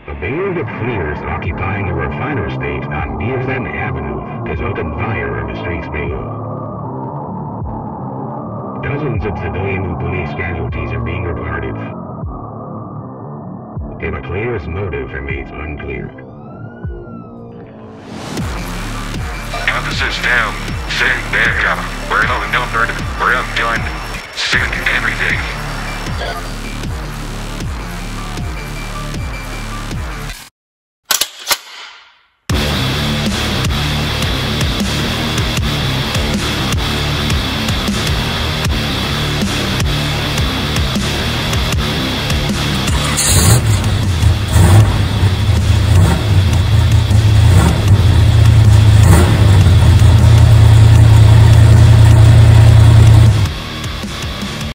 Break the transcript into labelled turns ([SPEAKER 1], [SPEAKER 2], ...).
[SPEAKER 1] A band of clears occupying a refiner state on BFM Avenue has opened fire on the streets below. Dozens of civilian and police casualties are being reported, and the clear's motive remains unclear.
[SPEAKER 2] Emphasis down. Send backup. We're outnumbered. We're outgunned. Send everything.